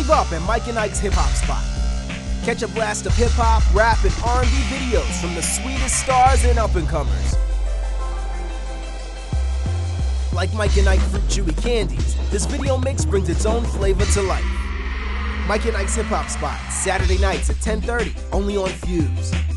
Wave up at Mike and Ike's hip hop spot. Catch a blast of hip hop, rap, and R&B videos from the sweetest stars and up-and-comers. Like Mike and Ike Fruit Chewy Candies, this video mix brings its own flavor to life. Mike and Ike's hip hop spot, Saturday nights at 10:30, only on Fuse.